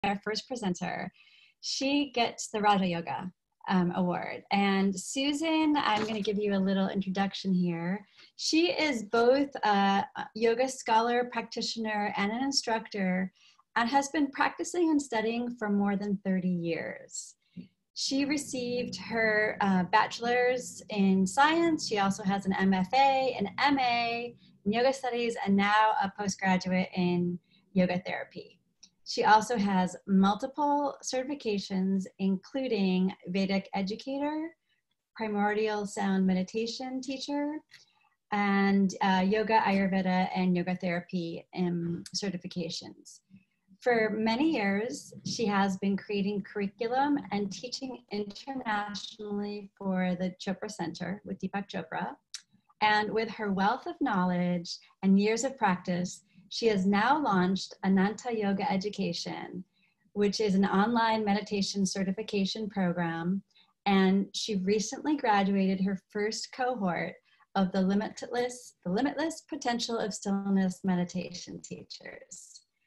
our first presenter, she gets the Raja Yoga award. And Susan, I'm going to give you a little introduction here. She is both a yoga scholar, practitioner, and an instructor, and has been practicing and studying for more than 30 years. She received her bachelor's in science. She also has an MFA, an MA in yoga studies, and now a postgraduate in yoga therapy. She also has multiple certifications, including Vedic educator, primordial sound meditation teacher, and yoga, Ayurveda, and yoga therapy certifications. For many years, she has been creating curriculum and teaching internationally for the Chopra Center with Deepak Chopra. And with her wealth of knowledge and years of practice, she has now launched Ananta Yoga Education, which is an online meditation certification program. And she recently graduated her first cohort of the Limitless Potential of Stillness Meditation Teachers.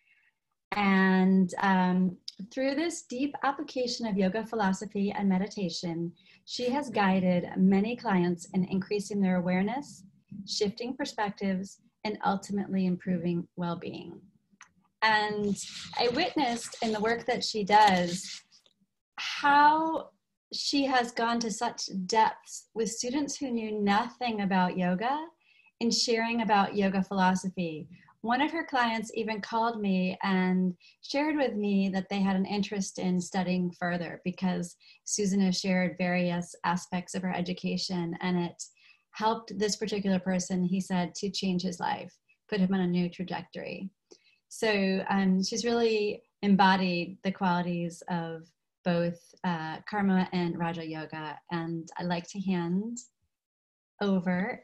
And through this deep application of yoga philosophy and meditation, she has guided many clients in increasing their awareness, shifting perspectives, and ultimately improving well-being. And I witnessed in the work that she does how she has gone to such depths with students who knew nothing about yoga in sharing about yoga philosophy. One of her clients even called me and shared with me that they had an interest in studying further because Susan has shared various aspects of her education, and it helped this particular person, he said, to change his life, put him on a new trajectory. So she's really embodied the qualities of both Karma and Raja Yoga. And I'd like to hand over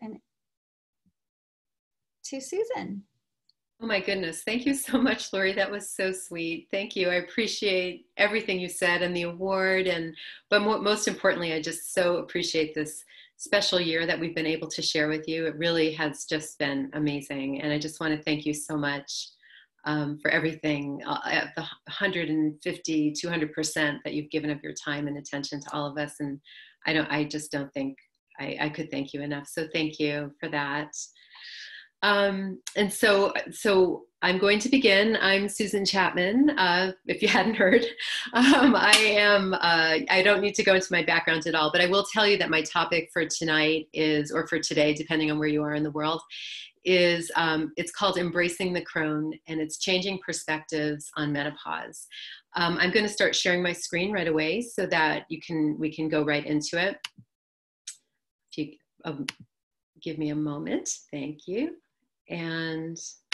to Susan. Oh my goodness. Thank you so much, Lori. That was so sweet. Thank you. I appreciate everything you said and the award. But most importantly, I just so appreciate this special year that we've been able to share with you. It really has just been amazing. And I just want to thank you so much for everything, the 150, 200% that you've given of your time and attention to all of us. And I just don't think I could thank you enough. So thank you for that. And so I'm going to begin. I'm Susan Chapman, if you hadn't heard. I don't need to go into my background at all, but I will tell you that my topic for tonight is, or for today, depending on where you are in the world, is it's called Embracing the Crone, and it's changing perspectives on menopause. I'm going to start sharing my screen right away so that we can go right into it. If you give me a moment, thank you. And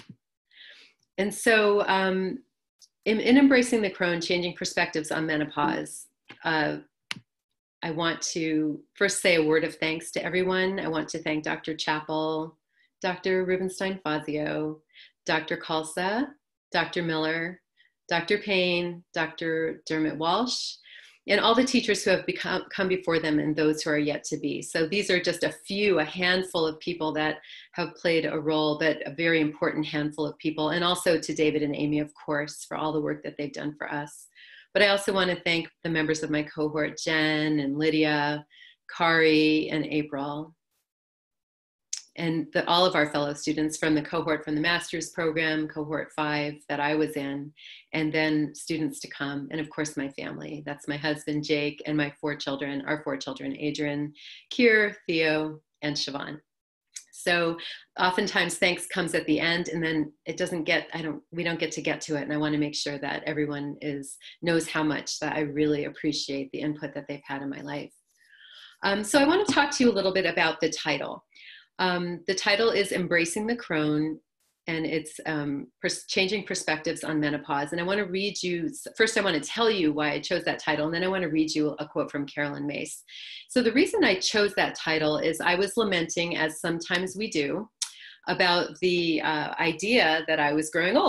so in Embracing the Crone, changing perspectives on menopause, I want to first say a word of thanks to everyone. I want to thank Dr. Chappell, Dr. Rubenstein-Fazio, Dr. Khalsa, Dr. Miller, Dr. Payne, Dr. Dermot Walsh, and all the teachers who have come before them and those who are yet to be. So these are just a handful of people that have played a role, but a very important handful of people. And also to David and Amy, of course, for all the work that they've done for us. But I also want to thank the members of my cohort, Jen and Lydia, Kari and April, and all of our fellow students from the cohort from the master's program, cohort 5 that I was in, and then students to come, and of course my family. That's my husband, Jake, and our 4 children, Adrian, Kier, Theo, and Siobhan. So oftentimes thanks comes at the end, and then we don't get to it, and I want to make sure that everyone knows how much that I really appreciate the input that they've had in my life. So I want to talk to you a little bit about the title. The title is Embracing the Crone, and it's changing perspectives on menopause. And I want to read you, first I want to tell you why I chose that title, and then I want to read you a quote from Carolyn Mace. So the reason I chose that title is I was lamenting, as sometimes we do, about the idea that I was growing older.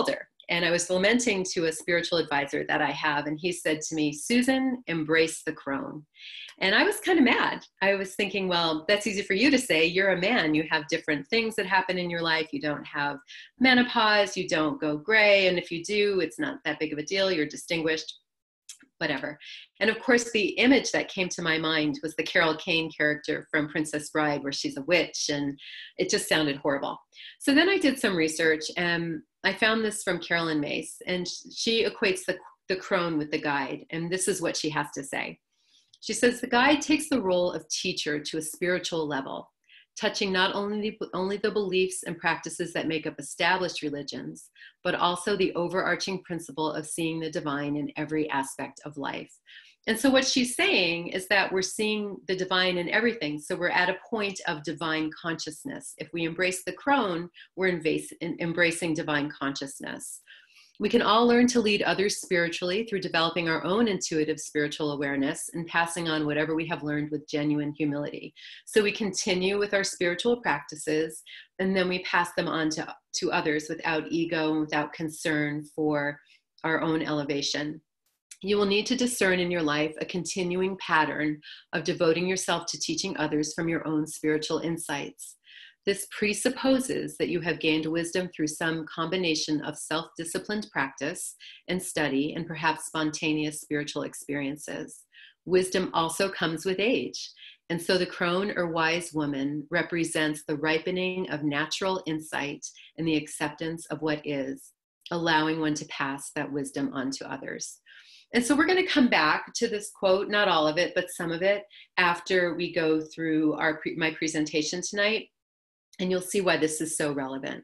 And I was lamenting to a spiritual advisor that I have, and he said to me, Susan, embrace the crone. And I was kind of mad. I was thinking, well, that's easy for you to say. You're a man. You have different things that happen in your life. You don't have menopause. You don't go gray. And if you do, it's not that big of a deal. You're distinguished, whatever. And of course, the image that came to my mind was the Carol Kane character from Princess Bride, where she's a witch, and it just sounded horrible. So then I did some research, and I found this from Carolyn Mace, and she equates the crone with the guide. And this is what she has to say. She says, the guide takes the role of teacher to a spiritual level, touching not only the beliefs and practices that make up established religions, but also the overarching principle of seeing the divine in every aspect of life. And so what she's saying is that we're seeing the divine in everything. So we're at a point of divine consciousness. If we embrace the crone, we're embracing divine consciousness. We can all learn to lead others spiritually through developing our own intuitive spiritual awareness and passing on whatever we have learned with genuine humility. So we continue with our spiritual practices, and then we pass them on to others without ego and without concern for our own elevation. You will need to discern in your life a continuing pattern of devoting yourself to teaching others from your own spiritual insights. This presupposes that you have gained wisdom through some combination of self-disciplined practice and study and perhaps spontaneous spiritual experiences. Wisdom also comes with age. And so the crone or wise woman represents the ripening of natural insight and the acceptance of what is, allowing one to pass that wisdom on to others. And so we're going to come back to this quote, not all of it, but some of it, after we go through my presentation tonight. And you'll see why this is so relevant.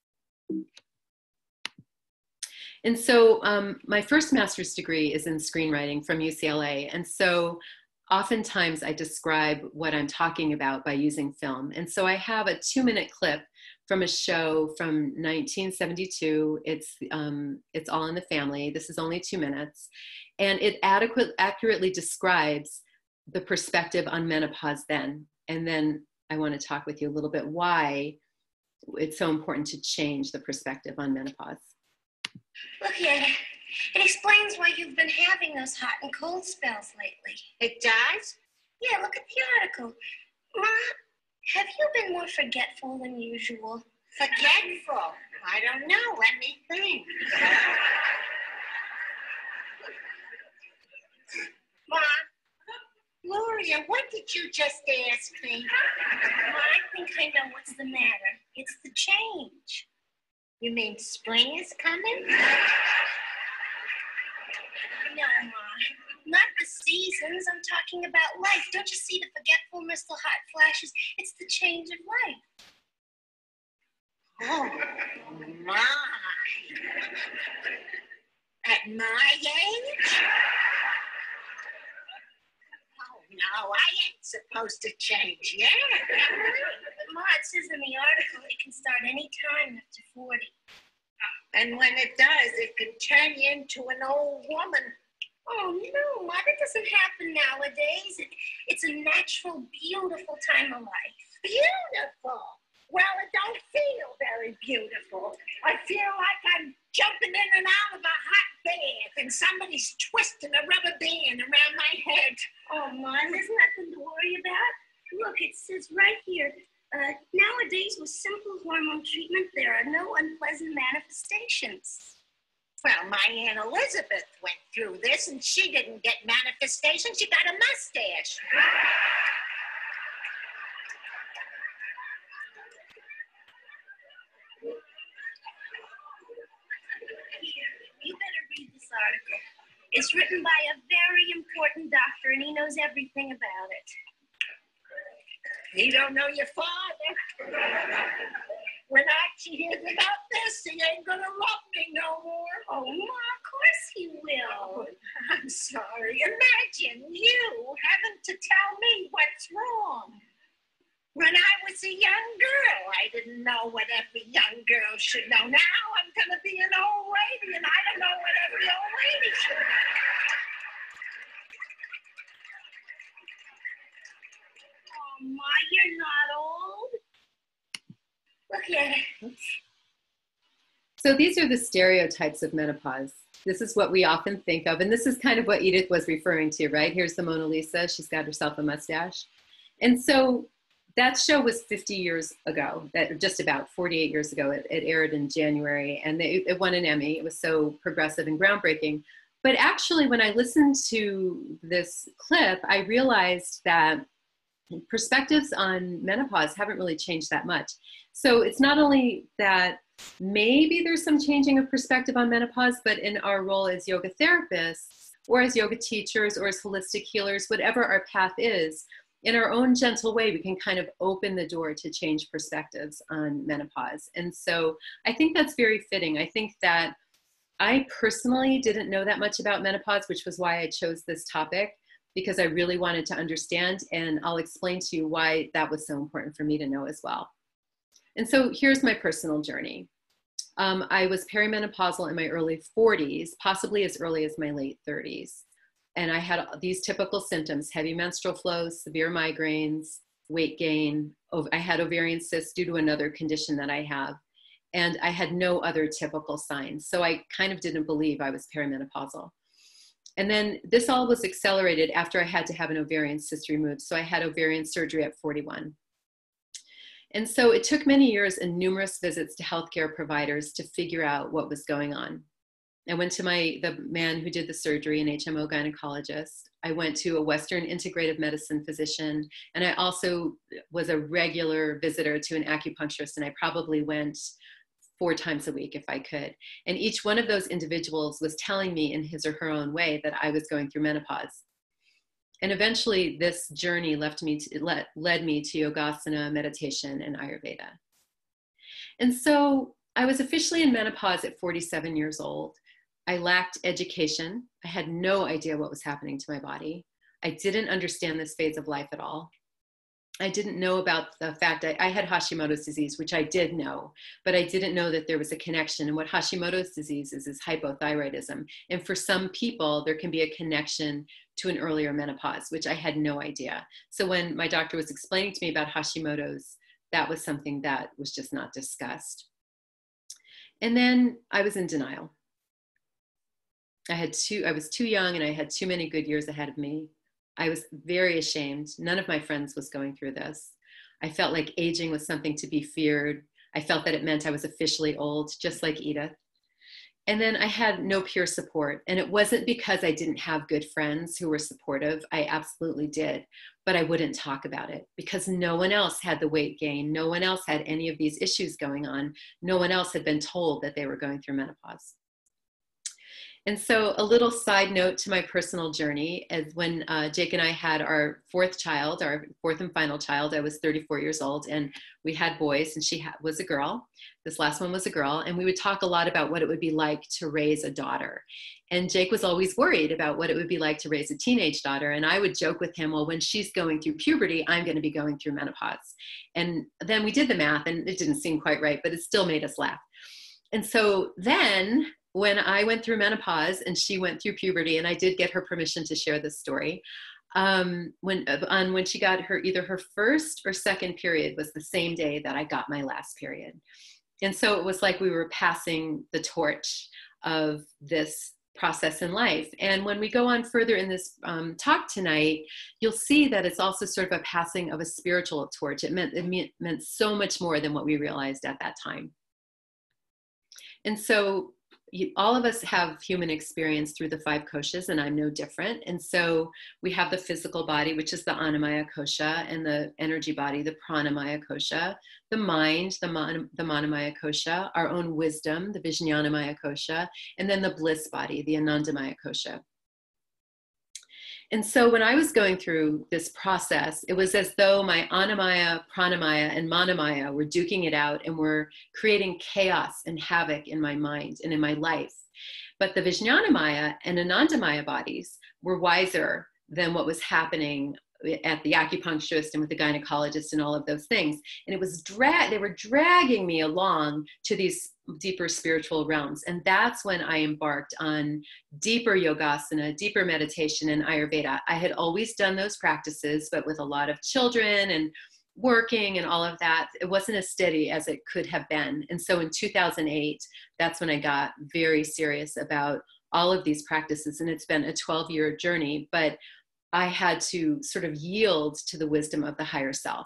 And so my first master's degree is in screenwriting from UCLA. And so oftentimes I describe what I'm talking about by using film. And so I have a 2-minute clip from a show from 1972. It's All in the Family. This is only 2 minutes. And it accurately describes the perspective on menopause then. And then I want to talk with you a little bit why it's so important to change the perspective on menopause. Look here. It explains why you've been having those hot and cold spells lately. It does? Yeah, look at the article. Ma, have you been more forgetful than usual? Forgetful? I don't know. Let me think. Ma, Gloria, what did you just ask me? Well, I think I know what's the matter. It's the change. You mean spring is coming? No, Ma. Not the seasons. I'm talking about life. Don't you see the forgetfulness, the hot flashes? It's the change of life. Oh, my. At my age? No, I ain't supposed to change yet. Ma, it says in the article it can start any time after 40. And when it does, it can turn you into an old woman. Oh, no, Ma, that doesn't happen nowadays. It's a natural, beautiful time of life. Beautiful? Well, it don't feel very beautiful. I feel like I'm jumping in and out of a hot bath and somebody's twisting a rubber band around my head. Oh, Ma, there's nothing to worry about. Look, it says right here, nowadays with simple hormone treatment, there are no unpleasant manifestations. Well, my Aunt Elizabeth went through this and she didn't get manifestations. She got a mustache. Here, you better read this article. It's written by a very important doctor, and he knows everything about it. You don't know your father. When Archie hears about this, he ain't gonna love me no more. Oh, Ma, of course he will. I'm sorry. Imagine you having to tell me what's wrong. When I was a young girl, I didn't know what every young girl should know. Now I'm going to be an old lady, and I don't know what every old lady should know. Oh, Ma, you're not old. Look here. So these are the stereotypes of menopause. This is what we often think of. And this is kind of what Edith was referring to, right? Here's the Mona Lisa. She's got herself a mustache. And so that show was 50 years ago, that just about 48 years ago. It aired in January, and it won an Emmy. It was so progressive and groundbreaking. But actually, when I listened to this clip, I realized that perspectives on menopause haven't really changed that much. So it's not only that maybe there's some changing of perspective on menopause, but in our role as yoga therapists, or as yoga teachers, or as holistic healers, whatever our path is, in our own gentle way, we can kind of open the door to change perspectives on menopause. And so I think that's very fitting. I think that I personally didn't know that much about menopause, which was why I chose this topic, because I really wanted to understand, and I'll explain to you why that was so important for me to know as well. And so here's my personal journey. I was perimenopausal in my early 40s, possibly as early as my late 30s. And I had these typical symptoms: heavy menstrual flows, severe migraines, weight gain. I had ovarian cysts due to another condition that I have. And I had no other typical signs. So I kind of didn't believe I was perimenopausal. And then this all was accelerated after I had to have an ovarian cyst removed. So I had ovarian surgery at 41. And so it took many years and numerous visits to healthcare providers to figure out what was going on. I went to the man who did the surgery, an HMO gynecologist. I went to a Western integrative medicine physician, and I also was a regular visitor to an acupuncturist, and I probably went 4 times a week if I could. And each one of those individuals was telling me in his or her own way that I was going through menopause. And eventually this journey led me to yogasana, meditation, and Ayurveda. And so I was officially in menopause at 47 years old. I lacked education. I had no idea what was happening to my body. I didn't understand this phase of life at all. I didn't know about the fact I had Hashimoto's disease, which I did know, but I didn't know that there was a connection. And what Hashimoto's disease is hypothyroidism. And for some people, there can be a connection to an earlier menopause, which I had no idea. So when my doctor was explaining to me about Hashimoto's, that was something that was just not discussed. And then I was in denial. I was too young, and I had too many good years ahead of me. I was very ashamed. None of my friends was going through this. I felt like aging was something to be feared. I felt that it meant I was officially old, just like Edith. And then I had no peer support. And it wasn't because I didn't have good friends who were supportive. I absolutely did. But I wouldn't talk about it because no one else had the weight gain. No one else had any of these issues going on. No one else had been told that they were going through menopause. And so a little side note to my personal journey is when Jake and I had our 4th child, our 4th and final child, I was 34 years old, and we had boys, and she was a girl. This last one was a girl, and we would talk a lot about what it would be like to raise a daughter. And Jake was always worried about what it would be like to raise a teenage daughter. And I would joke with him, well, when she's going through puberty, I'm going to be going through menopause. And then we did the math, and it didn't seem quite right, but it still made us laugh. And so then when I went through menopause and she went through puberty, and I did get her permission to share this story, when she got either her first or second period was the same day that I got my last period. And so it was like we were passing the torch of this process in life. And when we go on further in this talk tonight, you'll see that it's also sort of a passing of a spiritual torch. It meant so much more than what we realized at that time. And so all of us have human experience through the 5 koshas, and I'm no different. And so we have the physical body, which is the Annamaya kosha, and the energy body, the Pranamaya kosha, the mind, the Manomaya kosha, our own wisdom, the Vijnanamaya kosha, and then the bliss body, the Anandamaya kosha. And so when I was going through this process, it was as though my Annamaya, Pranamaya, and Manomaya were duking it out and were creating chaos and havoc in my mind and in my life. But the Vijnanamaya and Anandamaya bodies were wiser than what was happening at the acupuncturist and with the gynecologist and all of those things. And it was they were dragging me along to these deeper spiritual realms. And that's when I embarked on deeper yogasana, deeper meditation, and Ayurveda. I had always done those practices, but with a lot of children and working and all of that, it wasn't as steady as it could have been. And so in 2008, that's when I got very serious about all of these practices. And it's been a 12-year journey, but I had to sort of yield to the wisdom of the higher self.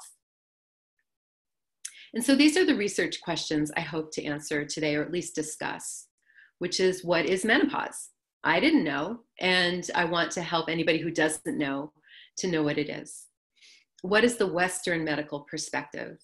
And so these are the research questions I hope to answer today, or at least discuss, which is, what is menopause? I didn't know, and I want to help anybody who doesn't know to know what it is. What is the Western medical perspective?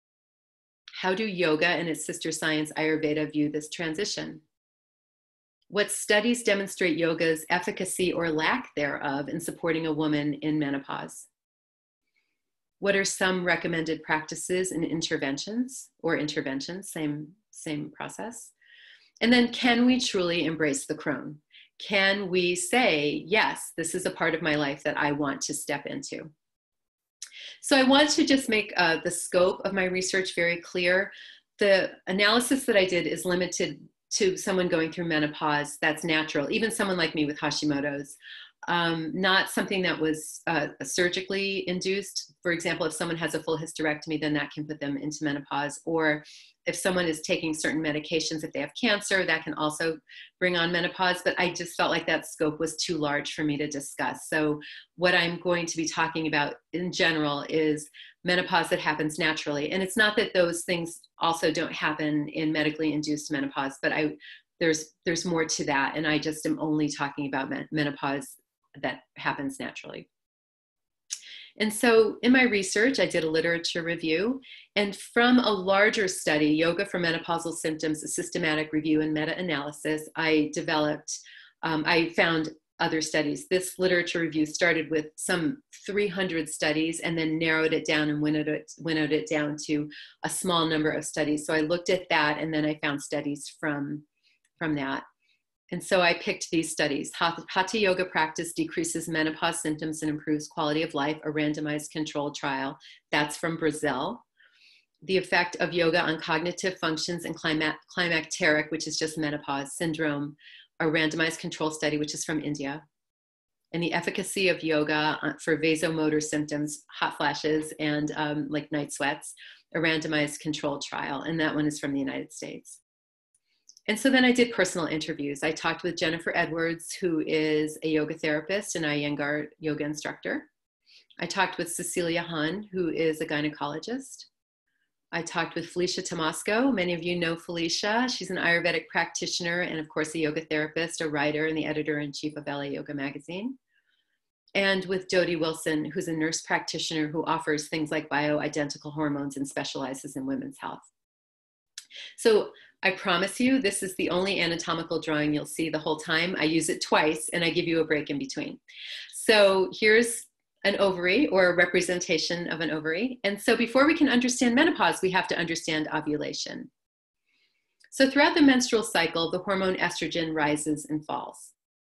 How do yoga and its sister science Ayurveda view this transition? What studies demonstrate yoga's efficacy or lack thereof in supporting a woman in menopause? What are some recommended practices and interventions, same process? And then, can we truly embrace the crone? Can we say, yes, this is a part of my life that I want to step into? So I want to just make the scope of my research very clear. The analysis that I did is limited to someone going through menopause that's natural, even someone like me with Hashimoto's, not something that was surgically induced. For example, if someone has a full hysterectomy, then that can put them into menopause. Or if someone is taking certain medications, if they have cancer, that can also bring on menopause. But I just felt like that scope was too large for me to discuss. So what I'm going to be talking about in general is menopause that happens naturally. And it's not that those things also don't happen in medically induced menopause, but there's more to that. And I just am only talking about menopause that happens naturally. And so in my research, I did a literature review, and from a larger study, Yoga for Menopausal Symptoms, a systematic review and meta-analysis, I found other studies. This literature review started with some 300 studies and then narrowed it down and winnowed it down to a small number of studies. So I looked at that, and then I found studies from that. And so I picked these studies. Hatha yoga practice decreases menopause symptoms and improves quality of life, a randomized controlled trial. That's from Brazil. The effect of yoga on cognitive functions and climacteric, which is just menopause syndrome, a randomized control study, which is from India. And the efficacy of yoga for vasomotor symptoms, hot flashes, and like night sweats, a randomized controlled trial. And that one is from the United States. And so then I did personal interviews. I talked with Jennifer Edwards, who is a yoga therapist and Iyengar yoga instructor. I talked with Cecilia Hahn, who is a gynecologist. I talked with Felicia Tomasco. Many of you know Felicia. She's an Ayurvedic practitioner and, of course, a yoga therapist, a writer, and the editor-in-chief of LA Yoga Magazine. And with Jody Wilson, who's a nurse practitioner who offers things like bioidentical hormones and specializes in women's health. So I promise you, this is the only anatomical drawing you'll see the whole time. I use it twice, and I give you a break in between. So here's an ovary, or a representation of an ovary. And so before we can understand menopause, we have to understand ovulation. So throughout the menstrual cycle, the hormone estrogen rises and falls.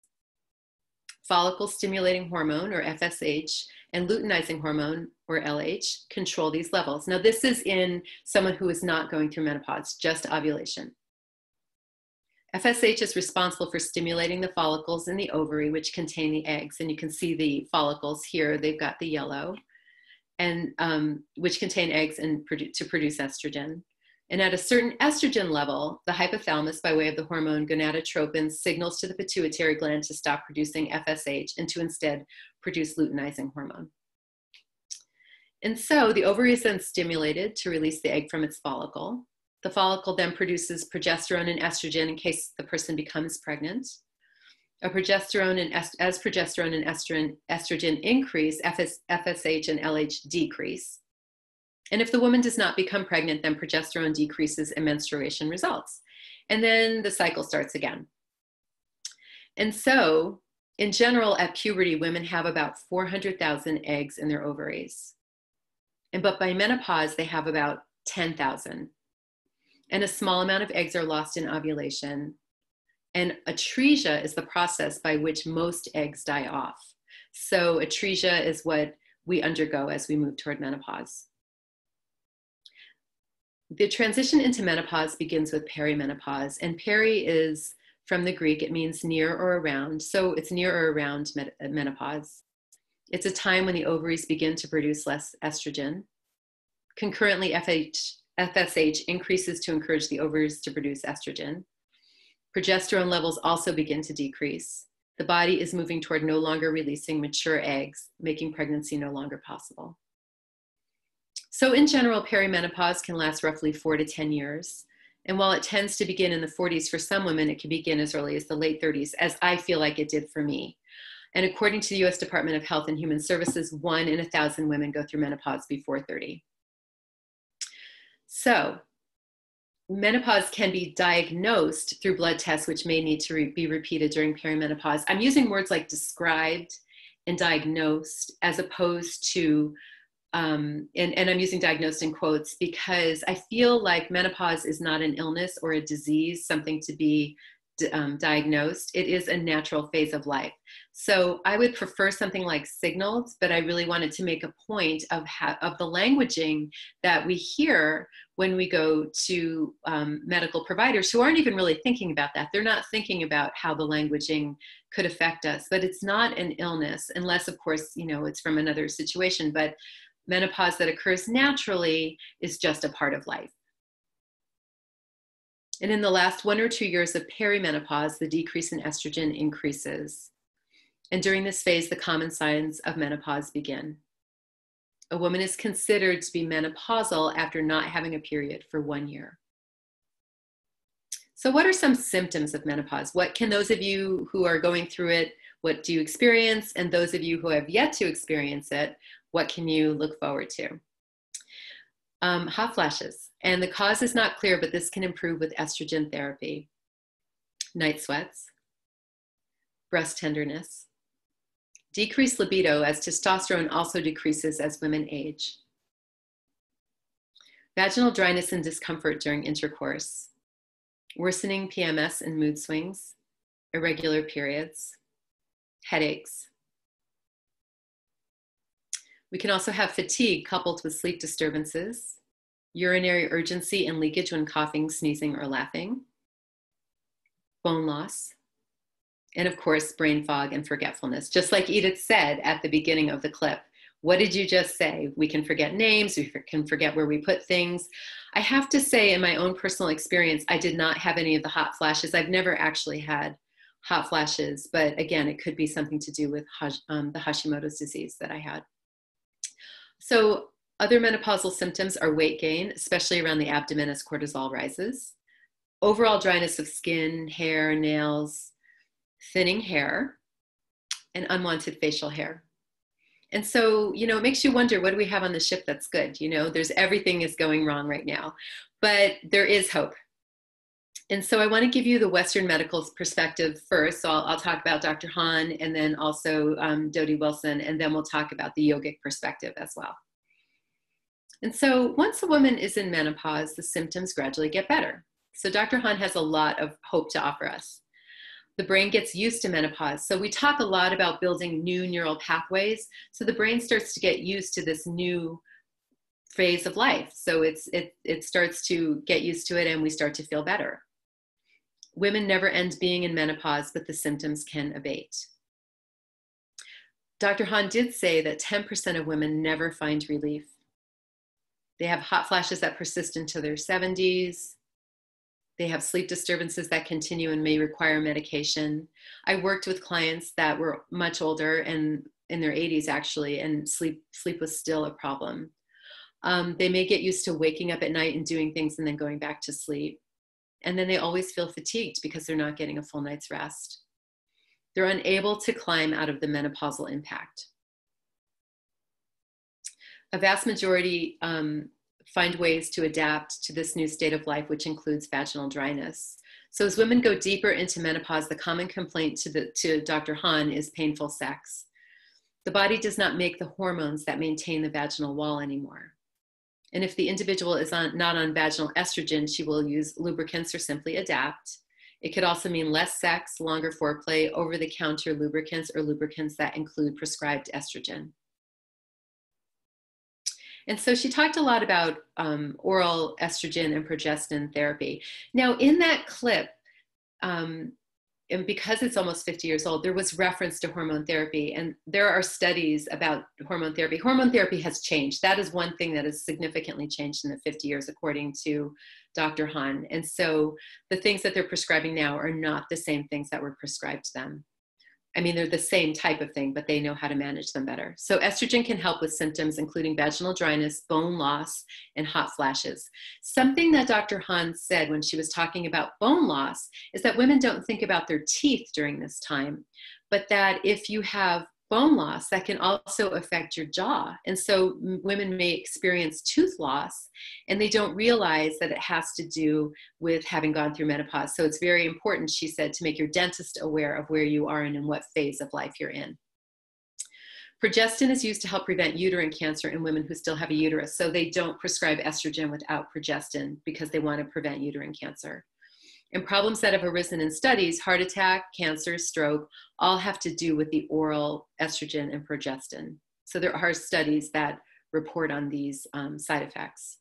Follicle stimulating hormone, or FSH, and luteinizing hormone, or LH, control these levels. Now, this is in someone who is not going through menopause, just ovulation. FSH is responsible for stimulating the follicles in the ovary, which contain the eggs. And you can see the follicles here. They've got the yellow, and which contain eggs and to produce estrogen. And at a certain estrogen level, the hypothalamus, by way of the hormone gonadotropin, signals to the pituitary gland to stop producing FSH and to instead produce luteinizing hormone. And so the ovary is then stimulated to release the egg from its follicle. The follicle then produces progesterone and estrogen in case the person becomes pregnant. As progesterone and estrogen increase, FSH and LH decrease. And if the woman does not become pregnant, then progesterone decreases and menstruation results. And then the cycle starts again. And so, in general, at puberty, women have about 400,000 eggs in their ovaries. But by menopause, they have about 10,000. And a small amount of eggs are lost in ovulation. And atresia is the process by which most eggs die off. So atresia is what we undergo as we move toward menopause. The transition into menopause begins with perimenopause, and peri is from the Greek, it means near or around. So it's near or around menopause. It's a time when the ovaries begin to produce less estrogen. Concurrently, FSH increases to encourage the ovaries to produce estrogen. Progesterone levels also begin to decrease. The body is moving toward no longer releasing mature eggs, making pregnancy no longer possible. So in general, perimenopause can last roughly 4 to 10 years. And while it tends to begin in the 40s for some women, it can begin as early as the late 30s, as I feel like it did for me. And according to the US Department of Health and Human Services, 1 in 1,000 women go through menopause before 30. So menopause can be diagnosed through blood tests, which may need to be repeated during perimenopause. I'm using words like described and diagnosed as opposed to, and I'm using diagnosed in quotes because I feel like menopause is not an illness or a disease, something to be diagnosed. It is a natural phase of life. So I would prefer something like signaled, but I really wanted to make a point of the languaging that we hear when we go to medical providers who aren't even really thinking about that. They're not thinking about how the languaging could affect us, but it's not an illness unless, of course, you know, it's from another situation. But menopause that occurs naturally is just a part of life. And in the last 1 or 2 years of perimenopause, the decrease in estrogen increases. And during this phase, the common signs of menopause begin. A woman is considered to be menopausal after not having a period for 1 year. So what are some symptoms of menopause? What can those of you who are going through it, what do you experience? And those of you who have yet to experience it, what can you look forward to? Hot flashes. And the cause is not clear, but this can improve with estrogen therapy. Night sweats, breast tenderness, decreased libido as testosterone also decreases as women age, vaginal dryness and discomfort during intercourse, worsening PMS and mood swings, irregular periods, headaches. We can also have fatigue coupled with sleep disturbances, urinary urgency and leakage when coughing, sneezing, or laughing, bone loss, and of course, brain fog and forgetfulness. Just like Edith said at the beginning of the clip, what did you just say? We can forget names, we can forget where we put things. I have to say, in my own personal experience, I did not have any of the hot flashes. I've never actually had hot flashes, but again, it could be something to do with the Hashimoto's disease that I had. So other menopausal symptoms are weight gain, especially around the abdomen as cortisol rises, overall dryness of skin, hair, nails, thinning hair, and unwanted facial hair. And so, you know, it makes you wonder, what do we have on the ship that's good? You know, everything is going wrong right now, but there is hope. And so I want to give you the Western medical perspective first. So I'll talk about Dr. Hahn and then also Dodie Wilson, and then we'll talk about the yogic perspective as well. And so once a woman is in menopause, the symptoms gradually get better. So Dr. Hahn has a lot of hope to offer us. The brain gets used to menopause. So we talk a lot about building new neural pathways. So the brain starts to get used to this new phase of life. So it starts to get used to it and we start to feel better. Women never end being in menopause, but the symptoms can abate. Dr. Hahn did say that 10% of women never find relief. They have hot flashes that persist into their 70s. They have sleep disturbances that continue and may require medication. I worked with clients that were much older and in their 80s actually, and sleep was still a problem. They may get used to waking up at night and doing things and then going back to sleep. And then they always feel fatigued because they're not getting a full night's rest. They're unable to climb out of the menopausal impact. A vast majority find ways to adapt to this new state of life, which includes vaginal dryness. So as women go deeper into menopause, the common complaint to Dr. Hahn is painful sex. The body does not make the hormones that maintain the vaginal wall anymore. And if the individual is not on vaginal estrogen, she will use lubricants or simply adapt. It could also mean less sex, longer foreplay, over-the-counter lubricants, or lubricants that include prescribed estrogen. And so she talked a lot about oral estrogen and progestin therapy. Now, in that clip, and because it's almost 50 years old, there was reference to hormone therapy, and there are studies about hormone therapy. Hormone therapy has changed. That is one thing that has significantly changed in the 50 years, according to Dr. Hahn. And so the things that they're prescribing now are not the same things that were prescribed to them. I mean, they're the same type of thing, but they know how to manage them better. So estrogen can help with symptoms including vaginal dryness, bone loss, and hot flashes. Something that Dr. Hahn said when she was talking about bone loss is that women don't think about their teeth during this time, but that if you have bone loss, that can also affect your jaw. And so women may experience tooth loss, and they don't realize that it has to do with having gone through menopause. So it's very important, she said, to make your dentist aware of where you are and in what phase of life you're in. Progestin is used to help prevent uterine cancer in women who still have a uterus. So they don't prescribe estrogen without progestin because they want to prevent uterine cancer. And problems that have arisen in studies, heart attack, cancer, stroke, all have to do with the oral estrogen and progestin. So there are studies that report on these side effects.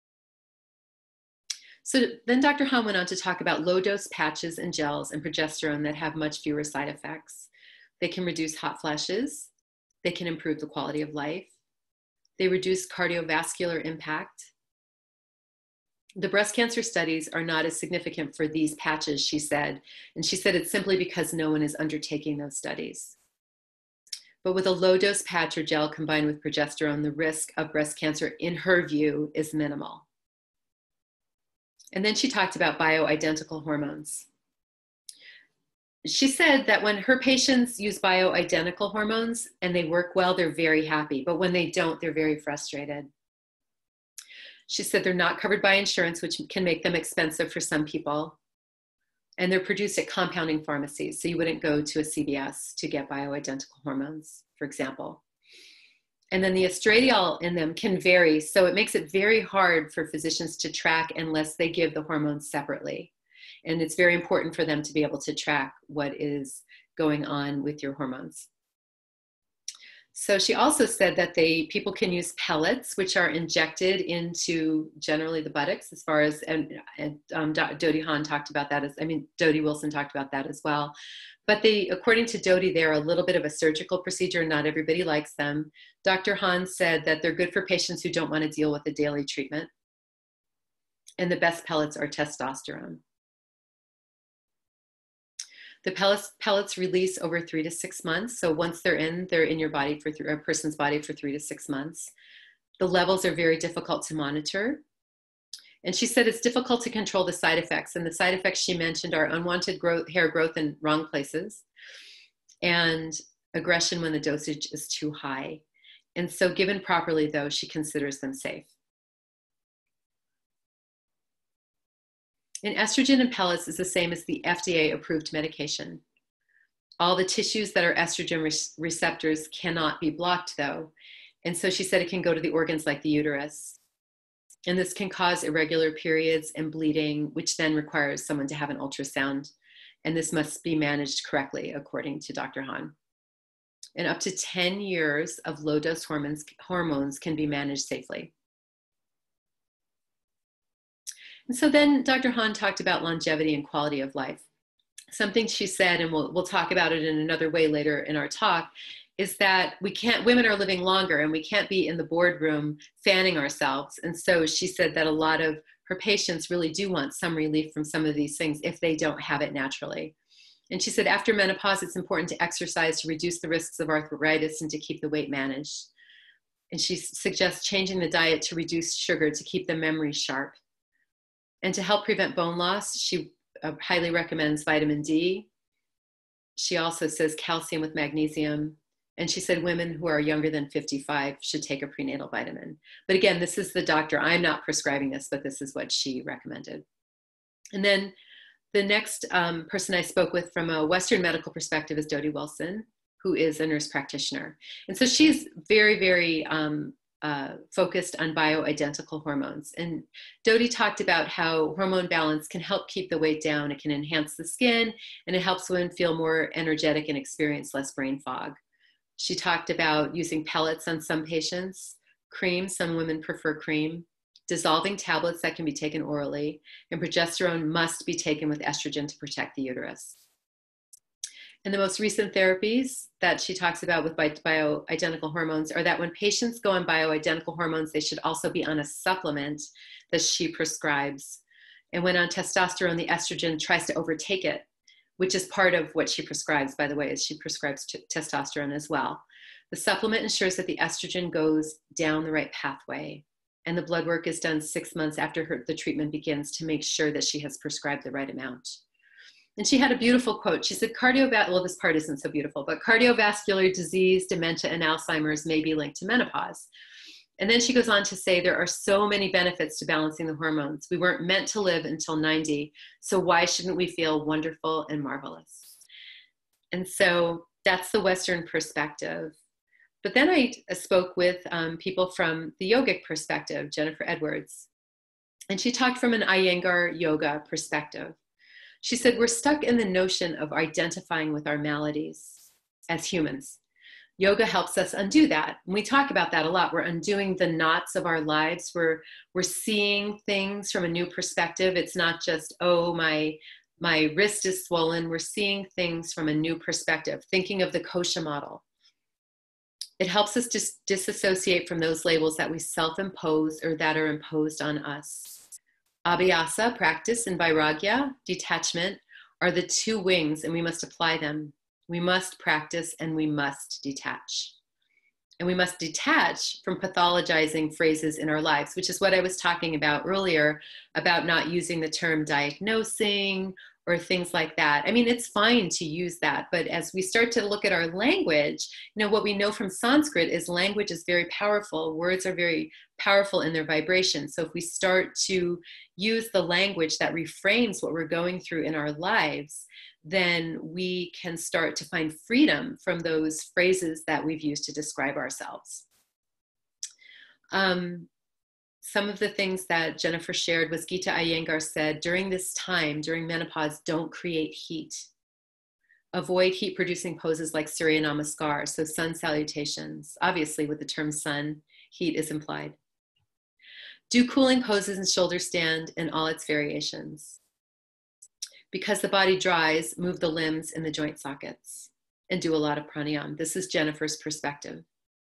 So then Dr. Hahn went on to talk about low-dose patches and gels and progesterone that have much fewer side effects. They can reduce hot flashes. They can improve the quality of life. They reduce cardiovascular impact. The breast cancer studies are not as significant for these patches, she said. And she said it's simply because no one is undertaking those studies. But with a low-dose patch or gel combined with progesterone, the risk of breast cancer, in her view, is minimal. And then she talked about bioidentical hormones. She said that when her patients use bioidentical hormones and they work well, they're very happy. But when they don't, they're very frustrated. She said they're not covered by insurance, which can make them expensive for some people. And they're produced at compounding pharmacies. So you wouldn't go to a CVS to get bioidentical hormones, for example. And then the estradiol in them can vary. So it makes it very hard for physicians to track unless they give the hormones separately. And it's very important for them to be able to track what is going on with your hormones. So she also said that people can use pellets, which are injected into generally the buttocks, as far as, and Dodie Hahn talked about that, Dodie Wilson talked about that as well. But according to Dodie, they're a little bit of a surgical procedure. Not everybody likes them. Dr. Hahn said that they're good for patients who don't want to deal with a daily treatment. And the best pellets are testosterone. The pellets release over 3 to 6 months. So once they're in your body for a person's body for 3 to 6 months. The levels are very difficult to monitor. And she said it's difficult to control the side effects. And the side effects she mentioned are unwanted hair growth in wrong places and aggression when the dosage is too high. And so given properly, though, she considers them safe. And estrogen in pellets is the same as the FDA-approved medication. All the tissues that are estrogen receptors cannot be blocked, though. And so she said it can go to the organs like the uterus. And this can cause irregular periods and bleeding, which then requires someone to have an ultrasound. And this must be managed correctly, according to Dr. Hahn. And up to 10 years of low-dose hormones can be managed safely. And so then Dr. Hahn talked about longevity and quality of life. Something she said, and we'll talk about it in another way later in our talk, is that women are living longer and we can't be in the boardroom fanning ourselves. And so she said that a lot of her patients really do want some relief from some of these things if they don't have it naturally. And she said after menopause, it's important to exercise to reduce the risks of arthritis and to keep the weight managed. And she suggests changing the diet to reduce sugar to keep the memory sharp. And to help prevent bone loss, she highly recommends vitamin D. She also says calcium with magnesium. And she said women who are younger than 55 should take a prenatal vitamin. But again, this is the doctor. I'm not prescribing this, but this is what she recommended. And then the next person I spoke with from a Western medical perspective is Dodie Wilson, who is a nurse practitioner. And so she's very, very focused on bioidentical hormones. And Dodie talked about how hormone balance can help keep the weight down. It can enhance the skin, and it helps women feel more energetic and experience less brain fog. She talked about using pellets on some patients, cream, some women prefer cream, dissolving tablets that can be taken orally, and progesterone must be taken with estrogen to protect the uterus. And the most recent therapies that she talks about with bioidentical hormones are that when patients go on bioidentical hormones, they should also be on a supplement that she prescribes. And when on testosterone, the estrogen tries to overtake it, which is part of what she prescribes, by the way, is she prescribes testosterone as well. The supplement ensures that the estrogen goes down the right pathway. And the blood work is done 6 months after the treatment begins to make sure that she has prescribed the right amount. And she had a beautiful quote. She said, well, this part isn't so beautiful, but cardiovascular disease, dementia, and Alzheimer's may be linked to menopause. And then she goes on to say, there are so many benefits to balancing the hormones. We weren't meant to live until 90, so why shouldn't we feel wonderful and marvelous? And so that's the Western perspective. But then I spoke with people from the yogic perspective, Jennifer Edwards, and she talked from an Iyengar yoga perspective. She said, we're stuck in the notion of identifying with our maladies as humans. Yoga helps us undo that. And we talk about that a lot. We're undoing the knots of our lives. We're seeing things from a new perspective. It's not just, oh, my wrist is swollen. We're seeing things from a new perspective, thinking of the kosha model. It helps us just disassociate from those labels that we self-impose or that are imposed on us. Abhyasa, practice, and vairagya, detachment, are the two wings, and we must apply them. We must practice and we must detach. And we must detach from pathologizing phrases in our lives, which is what I was talking about earlier, about not using the term diagnosing or things like that. I mean, it's fine to use that, but as we start to look at our language, what we know from Sanskrit is language is very powerful. Words are very powerful in their vibration. So if we start to use the language that reframes what we're going through in our lives, then we can start to find freedom from those phrases that we've used to describe ourselves. Some of the things that Jennifer shared was Gita Iyengar said, during this time, during menopause, don't create heat. Avoid heat-producing poses like Surya Namaskar, so sun salutations. Obviously, with the term sun, heat is implied. Do cooling poses and shoulder stand in all its variations. Because the body dries, move the limbs in the joint sockets and do a lot of pranayama. This is Jennifer's perspective.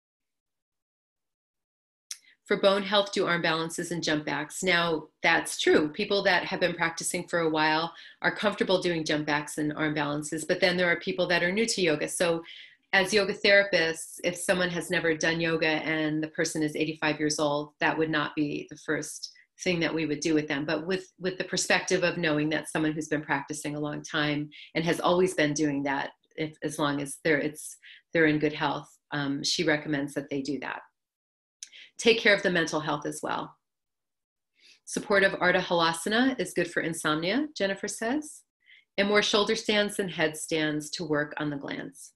For bone health, do arm balances and jump backs. Now, that's true. People that have been practicing for a while are comfortable doing jump backs and arm balances, but then there are people that are new to yoga. So as yoga therapists, if someone has never done yoga and the person is 85 years old, that would not be the first thing that we would do with them. But with the perspective of knowing that someone who's been practicing a long time and has always been doing that, as long as they're in good health, she recommends that they do that. Take care of the mental health as well. Supportive Ardha Halasana is good for insomnia, Jennifer says, and more shoulder stands than headstands to work on the glands.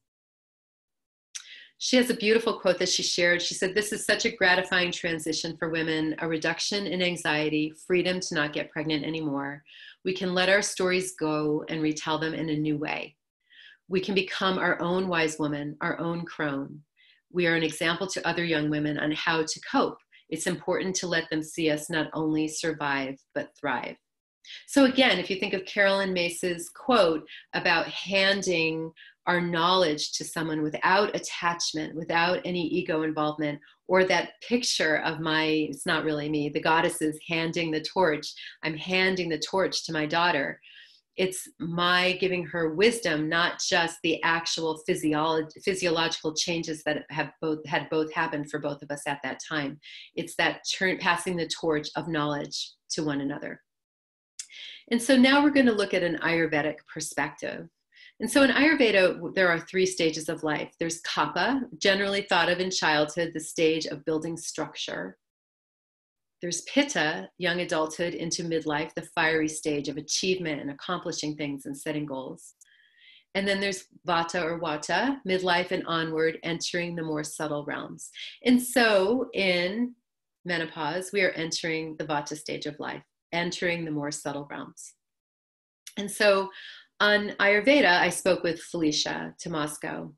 She has a beautiful quote that she shared. She said, this is such a gratifying transition for women, a reduction in anxiety, freedom to not get pregnant anymore. We can let our stories go and retell them in a new way. We can become our own wise woman, our own crone. We are an example to other young women on how to cope. It's important to let them see us not only survive, but thrive. So again, if you think of Carolyn Mace's quote about handing our knowledge to someone without attachment, without any ego involvement, or that picture of it's not really me, the goddesses handing the torch. I'm handing the torch to my daughter. It's my giving her wisdom, not just the actual physiological changes that had both happened for both of us at that time. It's that passing the torch of knowledge to one another. And so now we're going to look at an Ayurvedic perspective. And so in Ayurveda, there are 3 stages of life. There's Kapha, generally thought of in childhood, the stage of building structure. There's Pitta, young adulthood into midlife, the fiery stage of achievement and accomplishing things and setting goals. And then there's Vata or Vata, midlife and onward, entering the more subtle realms. And so in menopause, we are entering the Vata stage of life, entering the more subtle realms. And so on Ayurveda, I spoke with Felicia Tomasco.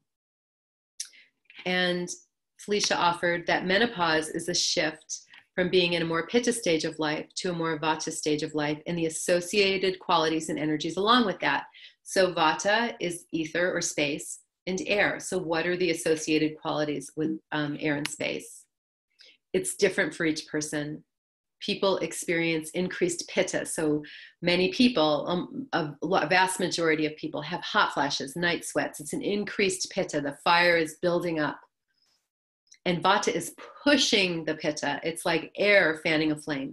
And Felicia offered that menopause is a shift from being in a more Pitta stage of life to a more Vata stage of life and the associated qualities and energies along with that. So Vata is ether or space, and air. So what are the associated qualities with air and space? It's different for each person. People experience increased pitta. So many people, a vast majority of people have hot flashes, night sweats. It's an increased pitta. The fire is building up. And Vata is pushing the pitta. It's like air fanning a flame.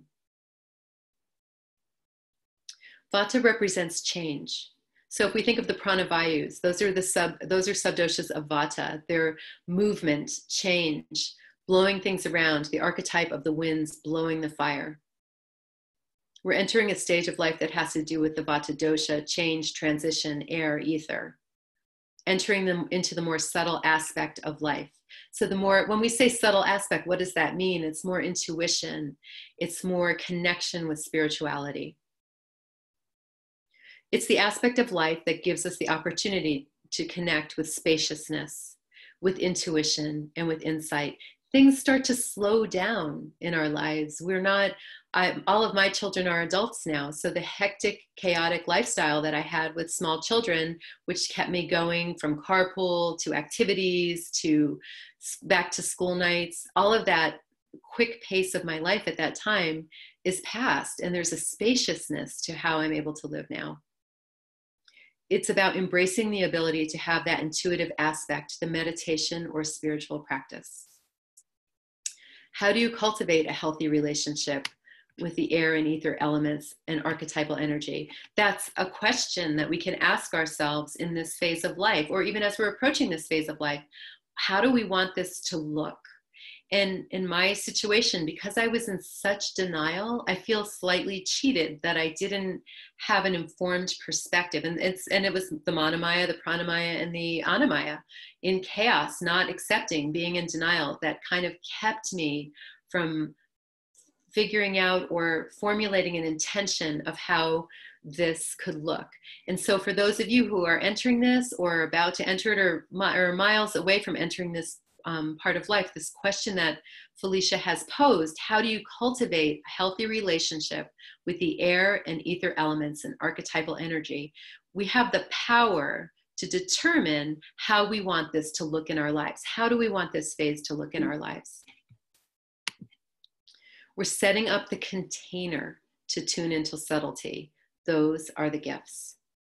Vata represents change. So if we think of the pranavayus, those are subdoshas of Vata. They're movement, change, blowing things around, the archetype of the winds blowing the fire. We're entering a stage of life that has to do with the Vata dosha, change, transition, air, ether, entering them into the more subtle aspect of life. So when we say subtle aspect, what does that mean? It's more intuition. It's more connection with spirituality. It's the aspect of life that gives us the opportunity to connect with spaciousness, with intuition, and with insight. Things start to slow down in our lives. All of my children are adults now. So the hectic, chaotic lifestyle that I had with small children, which kept me going from carpool to activities to back to school nights, all of that quick pace of my life at that time is past. And there's a spaciousness to how I'm able to live now. It's about embracing the ability to have that intuitive aspect, the meditation or spiritual practice. How do you cultivate a healthy relationship with the air and ether elements and archetypal energy? That's a question that we can ask ourselves in this phase of life, or even as we're approaching this phase of life. How do we want this to look? And in my situation, because I was in such denial, I feel slightly cheated that I didn't have an informed perspective. And it was the Manomaya, the Pranamaya, and the Annamaya in chaos, not accepting, being in denial, that kind of kept me from figuring out or formulating an intention of how this could look. And so for those of you who are entering this or about to enter it or miles away from entering this part of life, this question that Felicia has posed: how do you cultivate a healthy relationship with the air and ether elements and archetypal energy? We have the power to determine how we want this to look in our lives. How do we want this phase to look in our lives? We're setting up the container to tune into subtlety. Those are the gifts.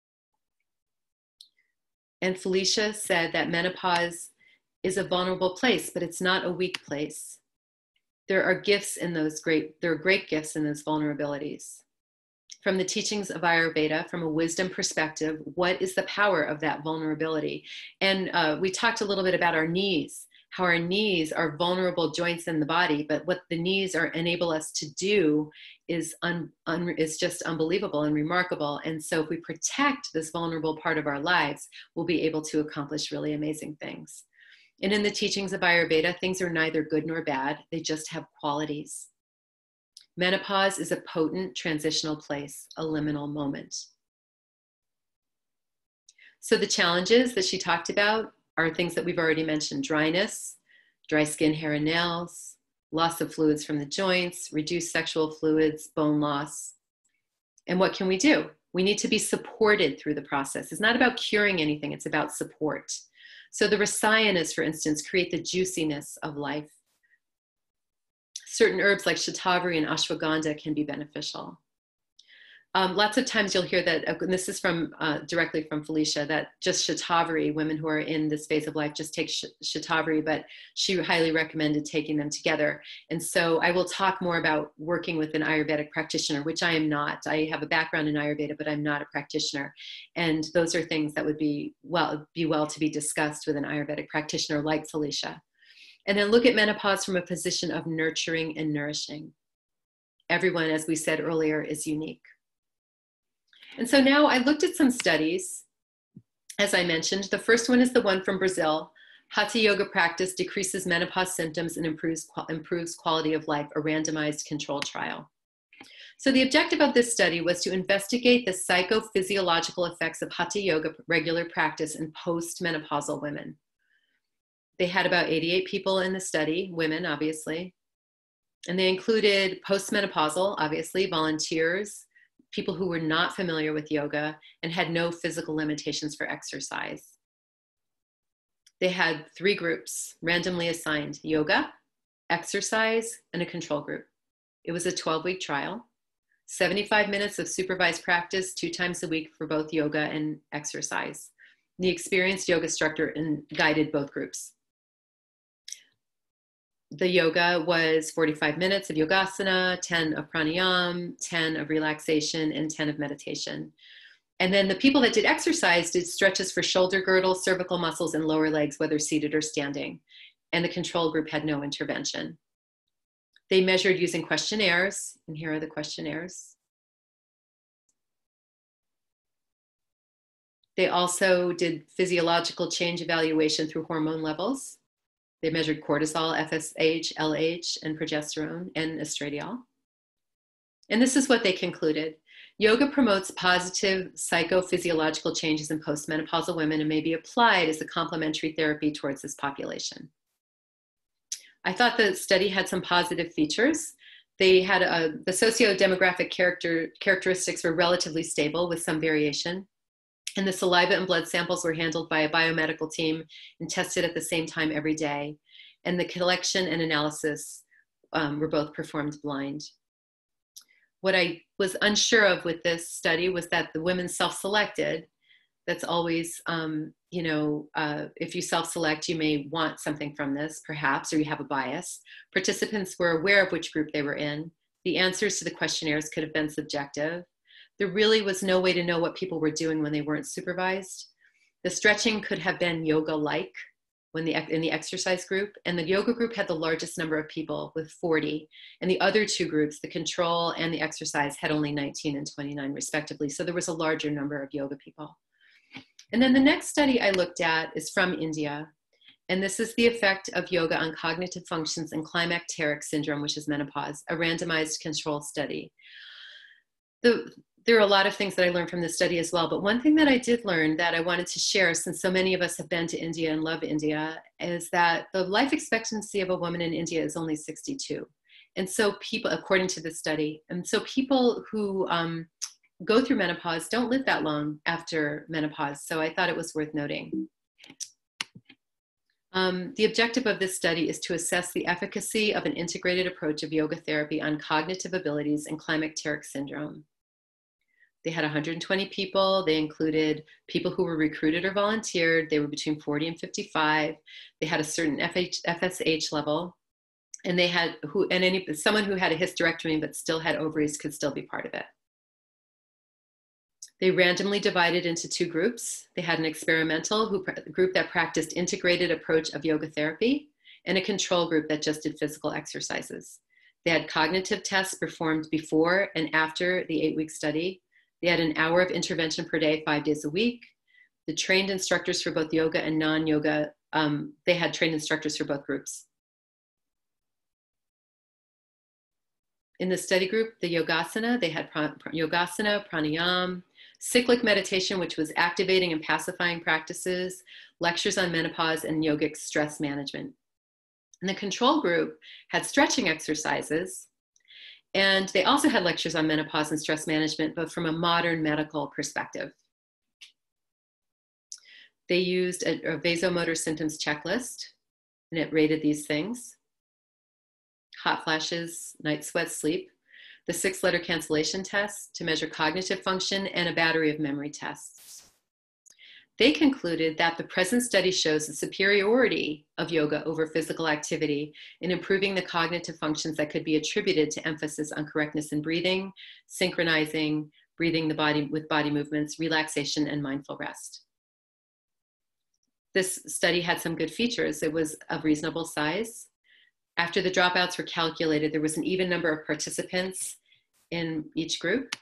And Felicia said that menopause is a vulnerable place, but it's not a weak place. There are gifts in there are great gifts in those vulnerabilities. From the teachings of Ayurveda, from a wisdom perspective, what is the power of that vulnerability? And we talked a little bit about our knees, how our knees are vulnerable joints in the body, but what the knees enable us to do is just unbelievable and remarkable. And so if we protect this vulnerable part of our lives, we'll be able to accomplish really amazing things. And in the teachings of Ayurveda, things are neither good nor bad. They just have qualities. Menopause is a potent transitional place, a liminal moment. So the challenges that she talked about are things that we've already mentioned: dryness, dry skin, hair and nails, loss of fluids from the joints, reduced sexual fluids, bone loss. And what can we do? We need to be supported through the process. It's not about curing anything, it's about support. So the rasayanas, for instance, create the juiciness of life. Certain herbs like shatavari and ashwagandha can be beneficial. Lots of times you'll hear that, and this is directly from Felicia, that just shatavari, women who are in this phase of life just take shatavari, but she highly recommended taking them together. And so I will talk more about working with an Ayurvedic practitioner, which I am not. I have a background in Ayurveda, but I'm not a practitioner. And those are things that would be well to be discussed with an Ayurvedic practitioner like Felicia. And then look at menopause from a position of nurturing and nourishing. Everyone, as we said earlier, is unique. And so now I looked at some studies, as I mentioned. The first one is the one from Brazil. Hatha yoga practice decreases menopause symptoms and improves quality of life, a randomized control trial. So the objective of this study was to investigate the psychophysiological effects of Hatha yoga regular practice in post-menopausal women. They had about 88 people in the study, women, obviously. And they included post-menopausal, obviously, volunteers, people who were not familiar with yoga and had no physical limitations for exercise. They had 3 groups randomly assigned: yoga, exercise, and a control group. It was a 12-week trial, 75 minutes of supervised practice 2 times a week for both yoga and exercise. The experienced yoga instructor guided both groups. The yoga was 45 minutes of yogasana, 10 of pranayama, 10 of relaxation, and 10 of meditation. And then the people that did exercise did stretches for shoulder girdle, cervical muscles, and lower legs, whether seated or standing. And the control group had no intervention. They measured using questionnaires, and here are the questionnaires. They also did physiological change evaluation through hormone levels. They measured cortisol, FSH, LH, and progesterone, and estradiol. And this is what they concluded. Yoga promotes positive psychophysiological changes in postmenopausal women and may be applied as a complementary therapy towards this population. I thought the study had some positive features. They had the socio-demographic characteristics were relatively stable with some variation. And the saliva and blood samples were handled by a biomedical team and tested at the same time every day. And the collection and analysis were both performed blind. What I was unsure of with this study was that the women self-selected. That's always, if you self-select, you may want something from this, perhaps, or you have a bias. Participants were aware of which group they were in. The answers to the questionnaires could have been subjective. There really was no way to know what people were doing when they weren't supervised. The stretching could have been yoga-like in the exercise group, and the yoga group had the largest number of people with 40, and the other 2 groups, the control and the exercise, had only 19 and 29 respectively, so there was a larger number of yoga people. And then the next study I looked at is from India, and this is the effect of yoga on cognitive functions and climacteric syndrome, which is menopause, a randomized control study. There are a lot of things that I learned from this study as well, but one thing that I did learn that I wanted to share, since so many of us have been to India and love India, is that the life expectancy of a woman in India is only 62. And so people, according to this study, and so people who go through menopause don't live that long after menopause. So I thought it was worth noting. The objective of this study is to assess the efficacy of an integrated approach of yoga therapy on cognitive abilities and climacteric syndrome. They had 120 people. They included people who were recruited or volunteered. They were between 40 and 55. They had a certain FSH level. And they had someone who had a hysterectomy but still had ovaries could still be part of it. They randomly divided into 2 groups. They had an experimental group that practiced integrated approach of yoga therapy and a control group that just did physical exercises. They had cognitive tests performed before and after the 8-week study. They had an hour of intervention per day, 5 days a week. The trained instructors for both yoga and non-yoga, they had trained instructors for both groups. In the study group, the yogasana, they had yogasana, pranayama, cyclic meditation, which was activating and pacifying practices, lectures on menopause, and yogic stress management. And the control group had stretching exercises, and they also had lectures on menopause and stress management, but from a modern medical perspective. They used a vasomotor symptoms checklist, and it rated these things: hot flashes, night sweats, sleep, the 6-letter cancellation test to measure cognitive function, and a battery of memory tests. They concluded that the present study shows the superiority of yoga over physical activity in improving the cognitive functions that could be attributed to emphasis on correctness in breathing, synchronizing, breathing the body with body movements, relaxation, and mindful rest. This study had some good features. It was of reasonable size. After the dropouts were calculated, there was an even number of participants in each group.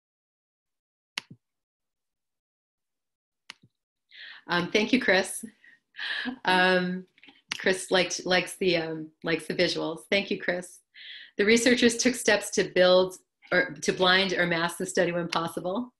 Thank you, Chris. Chris likes the visuals. Thank you, Chris. The researchers took steps to blind or mask the study when possible.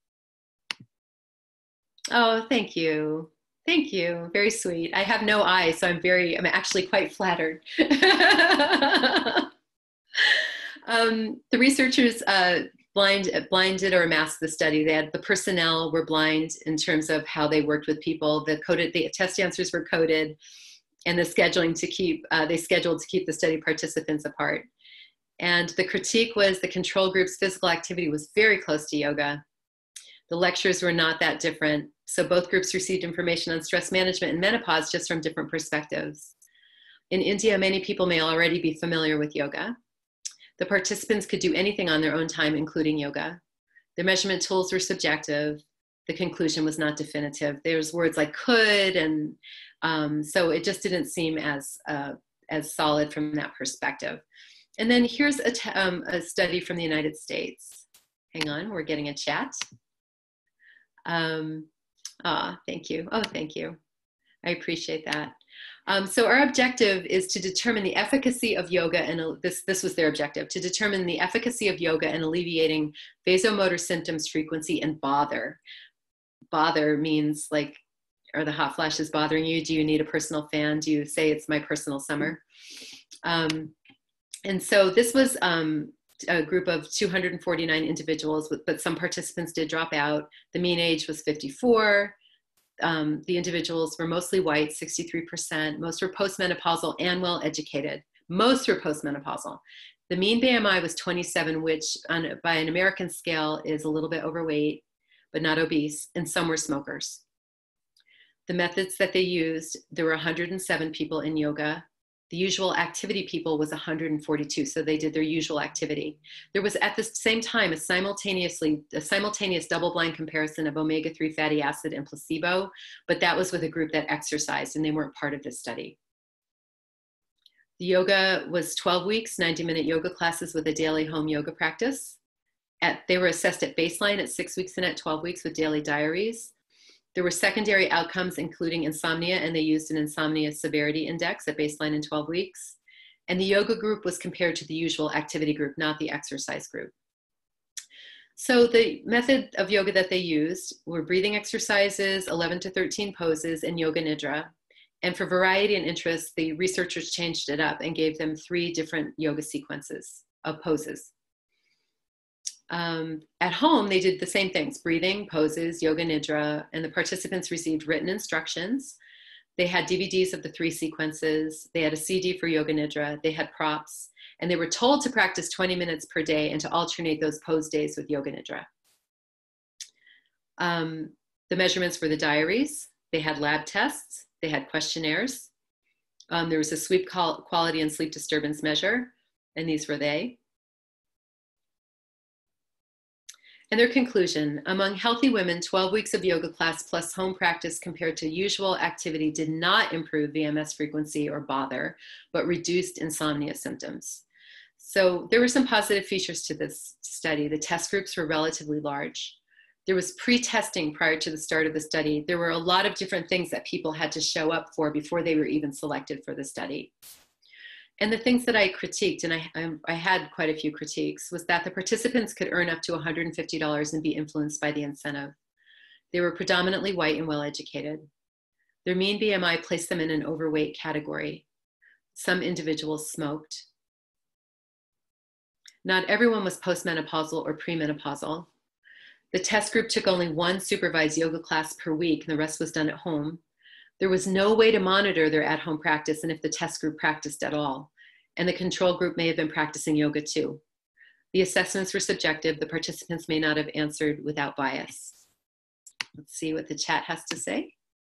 Oh, thank you. Thank you. Very sweet. I have no eyes, so I'm actually quite flattered. The researchers blinded or masked the study. The personnel were blind in terms of how they worked with people. The test answers were coded, and the scheduling they scheduled to keep the study participants apart. And the critique was the control group's physical activity was very close to yoga. The lectures were not that different. So both groups received information on stress management and menopause just from different perspectives. In India, many people may already be familiar with yoga. The participants could do anything on their own time, including yoga. The measurement tools were subjective. The conclusion was not definitive. There's words like could, and so it just didn't seem as solid from that perspective. And then here's a study from the United States. Hang on, we're getting a chat. Thank you. Oh, thank you. I appreciate that. So our objective is to determine the efficacy of yoga, and this was their objective, to determine the efficacy of yoga in alleviating vasomotor symptoms, frequency, and bother. Bother means like, are the hot flashes bothering you? Do you need a personal fan? Do you say it's my personal summer? And so this was a group of 249 individuals, but some participants did drop out. The mean age was 54. The individuals were mostly white, 63%. Most were postmenopausal and well-educated. Most were postmenopausal. The mean BMI was 27, which by an American scale is a little bit overweight, but not obese, and some were smokers. The methods that they used, there were 107 people in yoga. The usual activity people was 142, so they did their usual activity. There was at the same time a simultaneous double-blind comparison of omega-3 fatty acid and placebo, but that was with a group that exercised, and they weren't part of this study. The yoga was 12 weeks, 90-minute yoga classes with a daily home yoga practice. They were assessed at baseline at 6 weeks and at 12 weeks with daily diaries. There were secondary outcomes, including insomnia, and they used an insomnia severity index at baseline in 12 weeks. And the yoga group was compared to the usual activity group, not the exercise group. So the method of yoga that they used were breathing exercises, 11 to 13 poses, and yoga nidra. And for variety and interest, the researchers changed it up and gave them 3 different yoga sequences of poses. At home, they did the same things, breathing, poses, yoga nidra, and the participants received written instructions. They had DVDs of the 3 sequences. They had a CD for yoga nidra. They had props, and they were told to practice 20 minutes per day and to alternate those pose days with yoga nidra. The measurements were the diaries. They had lab tests. They had questionnaires. There was a sleep quality and sleep disturbance measure, and these were they. And their conclusion, among healthy women, 12 weeks of yoga class plus home practice compared to usual activity did not improve VMS frequency or bother, but reduced insomnia symptoms. So there were some positive features to this study. The test groups were relatively large. There was pre-testing prior to the start of the study. There were a lot of different things that people had to show up for before they were even selected for the study. And the things that I critiqued, and I had quite a few critiques, was that the participants could earn up to $150 and be influenced by the incentive. They were predominantly white and well-educated. Their mean BMI placed them in an overweight category. Some individuals smoked. Not everyone was postmenopausal or premenopausal. The test group took only 1 supervised yoga class per week, and the rest was done at home. There was no way to monitor their at-home practice and if the test group practiced at all. And the control group may have been practicing yoga too. The assessments were subjective. The participants may not have answered without bias. Let's see what the chat has to say.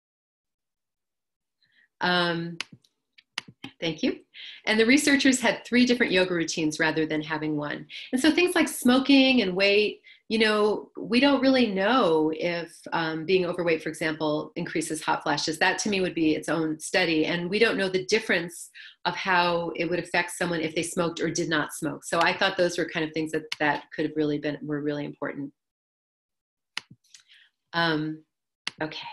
Thank you. And the researchers had 3 different yoga routines rather than having 1. And so things like smoking and weight, you know, we don't really know if being overweight, for example, increases hot flashes. That to me would be its own study. And we don't know the difference of how it would affect someone if they smoked or did not smoke. So I thought those were kind of things that could have really were really important. Okay.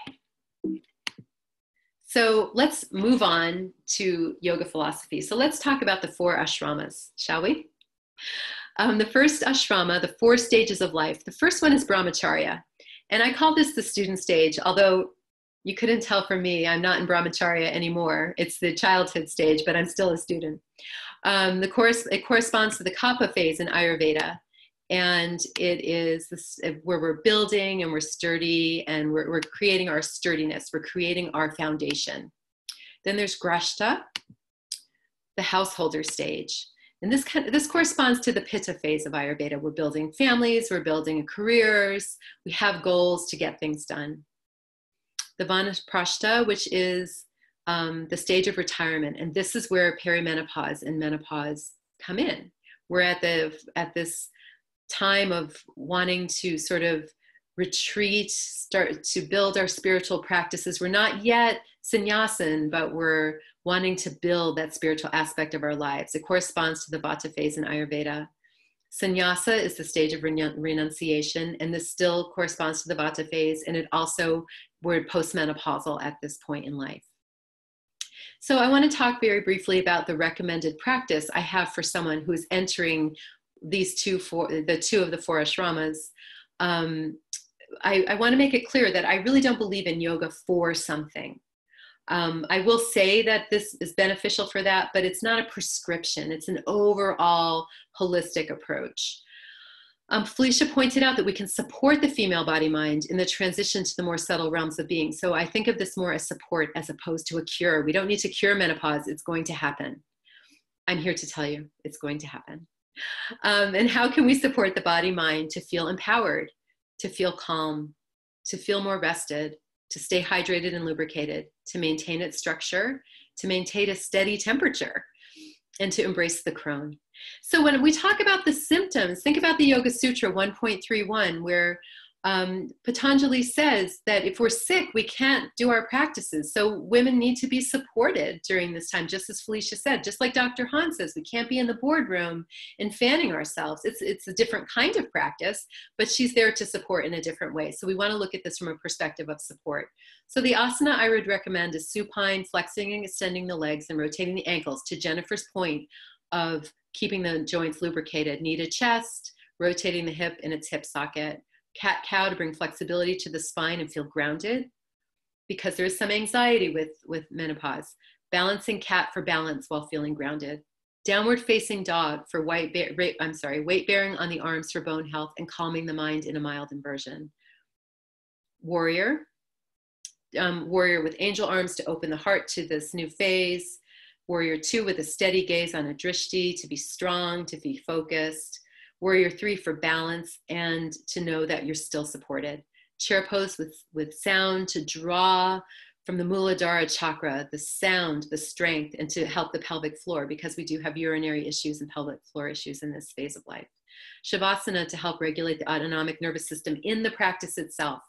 So let's move on to yoga philosophy. So let's talk about the 4 ashramas, shall we? The first ashrama, the 4 stages of life. The first one is brahmacharya. And I call this the student stage, although you couldn't tell from me, I'm not in brahmacharya anymore. It's the childhood stage, but I'm still a student. It corresponds to the kapha phase in Ayurveda. And it is this, where we're building and we're sturdy and we're creating our sturdiness. We're creating our foundation. Then there's Grashta, the householder stage. And this corresponds to the Pitta phase of Ayurveda. We're building families, we're building careers, we have goals to get things done. The Vanaprastha, which is the stage of retirement. And this is where perimenopause and menopause come in. We're at this time of wanting to sort of retreat, start to build our spiritual practices. We're not yet sannyasin, but we're wanting to build that spiritual aspect of our lives. It corresponds to the Vata phase in Ayurveda. Sannyasa is the stage of renunciation, and this still corresponds to the Vata phase, and it also, we're postmenopausal at this point in life. So I want to talk very briefly about the recommended practice I have for someone who is entering these two of the four ashramas. I want to make it clear that I really don't believe in yoga for something. I will say that this is beneficial for that, but it's not a prescription. It's an overall holistic approach. Felicia pointed out that we can support the female body mind in the transition to the more subtle realms of being. So I think of this more as support as opposed to a cure. We don't need to cure menopause. It's going to happen. I'm here to tell you it's going to happen. And how can we support the body mind to feel empowered, to feel calm, to feel more rested, to stay hydrated and lubricated, to maintain its structure, to maintain a steady temperature, and to embrace the Crone. So when we talk about the symptoms, think about the Yoga Sutra 1.31, where Patanjali says that if we're sick, we can't do our practices. So women need to be supported during this time, just as Felicia said, just like Dr. Hahn says, we can't be in the boardroom and fanning ourselves. It's a different kind of practice, but she's there to support in a different way. So we want to look at this from a perspective of support. So the asana I would recommend is supine, flexing and extending the legs and rotating the ankles, to Jennifer's point of keeping the joints lubricated. Knee to chest, rotating the hip in its hip socket. Cat-cow to bring flexibility to the spine and feel grounded, because there is some anxiety with menopause. Balancing cat for balance while feeling grounded. Downward facing dog for weight bearing on the arms for bone health and calming the mind in a mild inversion. Warrior. Warrior with angel arms to open the heart to this new phase. Warrior 2 with a steady gaze on a drishti, to be strong, to be focused. Warrior 3 for balance and to know that you're still supported. Chair pose with sound to draw from the Muladhara chakra, the sound, the strength, and to help the pelvic floor, because we do have urinary issues and pelvic floor issues in this phase of life. Shavasana to help regulate the autonomic nervous system in the practice itself.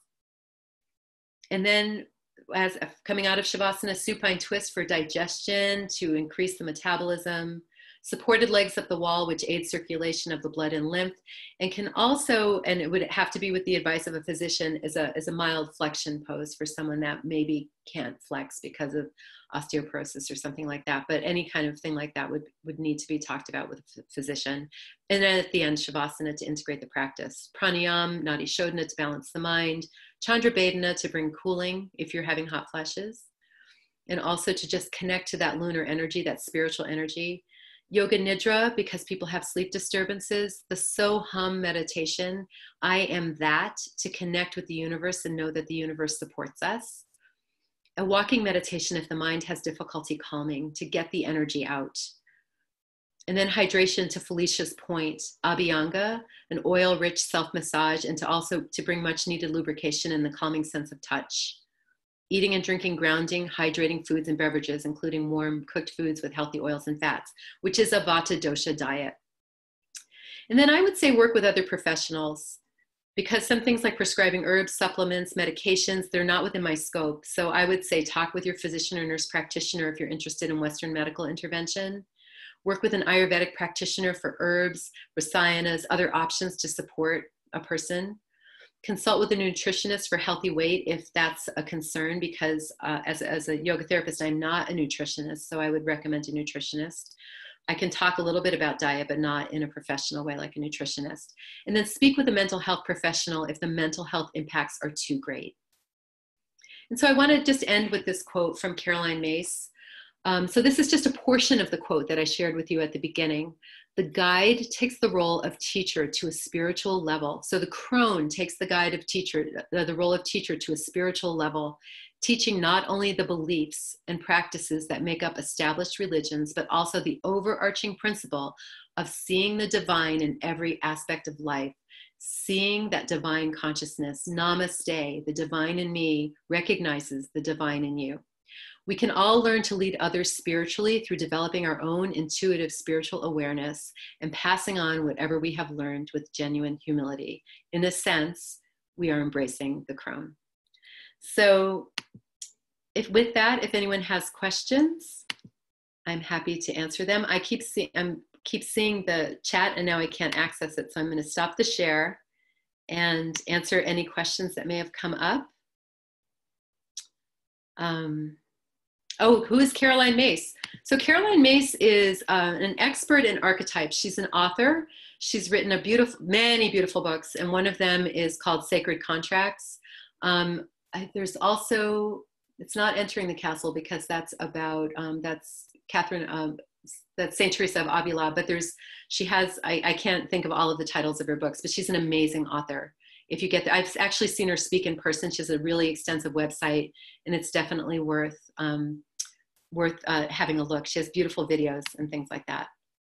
And then as coming out of Shavasana, supine twist for digestion to increase the metabolism. Supported legs up the wall, which aids circulation of the blood and lymph, and can also, and it would have to be with the advice of a physician, is a mild flexion pose for someone that maybe can't flex because of osteoporosis or something like that. But any kind of thing like that would need to be talked about with a physician. And then at the end, Shavasana to integrate the practice. Pranayam, Nadi Shodhana to balance the mind. Chandra Bedana to bring cooling if you're having hot flashes. And also to just connect to that lunar energy, that spiritual energy. Yoga Nidra, because people have sleep disturbances. The So-Hum meditation, I am that, to connect with the universe and know that the universe supports us. A walking meditation if the mind has difficulty calming, to get the energy out. And then hydration, to Felicia's point, Abhyanga, an oil-rich self-massage, and to bring much needed lubrication and the calming sense of touch. Eating and drinking grounding, hydrating foods and beverages, including warm cooked foods with healthy oils and fats, which is a Vata dosha diet. And then I would say work with other professionals, because some things like prescribing herbs, supplements, medications, they're not within my scope. So I would say talk with your physician or nurse practitioner if you're interested in Western medical intervention. Work with an Ayurvedic practitioner for herbs, rasayanas, other options to support a person. Consult with a nutritionist for healthy weight if that's a concern, because as a yoga therapist, I'm not a nutritionist, so I would recommend a nutritionist. I can talk a little bit about diet, but not in a professional way like a nutritionist. And then speak with a mental health professional if the mental health impacts are too great. And so I want to just end with this quote from Caroline Myss. So this is just a portion of the quote that I shared with you at the beginning. The guide takes the role of teacher to a spiritual level. So the crone takes the guide of teacher, the role of teacher to a spiritual level, teaching not only the beliefs and practices that make up established religions, but also the overarching principle of seeing the divine in every aspect of life, seeing that divine consciousness. Namaste, the divine in me recognizes the divine in you. We can all learn to lead others spiritually through developing our own intuitive spiritual awareness and passing on whatever we have learned with genuine humility. In this sense, we are embracing the crone. So with that, if anyone has questions, I'm happy to answer them. I keep seeing the chat and now I can't access it. So I'm going to stop the share and answer any questions that may have come up. Oh, who is Caroline Mace? So Caroline Mace is an expert in archetypes. She's an author. She's written many beautiful books, and one of them is called Sacred Contracts. There's also, it's not Entering the Castle because that's about, that's Catherine, that's Saint Teresa of Avila, but I can't think of all of the titles of her books, but she's an amazing author. If you get I've actually seen her speak in person. She has a really extensive website, and it's definitely worth having a look. She has beautiful videos and things like that.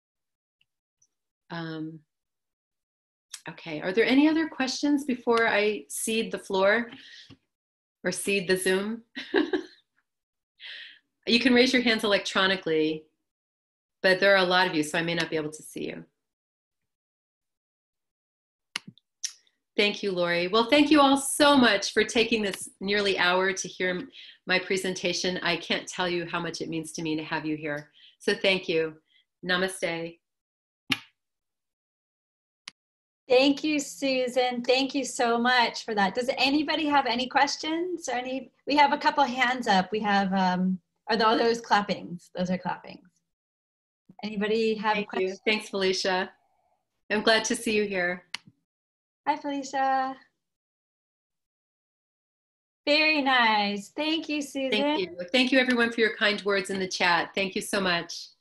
Okay, are there any other questions before I cede the floor or cede the Zoom? You can raise your hands electronically, but there are a lot of you, so I may not be able to see you. Thank you, Lori. Well, thank you all so much for taking this nearly hour to hear my presentation. I can't tell you how much it means to me to have you here. So thank you. Namaste. Thank you, Susan. Thank you so much for that. Does anybody have any questions or we have a couple hands up. We have, are those clappings? Those are clappings. Anybody have questions? Thanks, Felicia. I'm glad to see you here. Hi, Felicia. Very nice. Thank you, Susan. Thank you. Thank you, everyone, for your kind words in the chat. Thank you so much.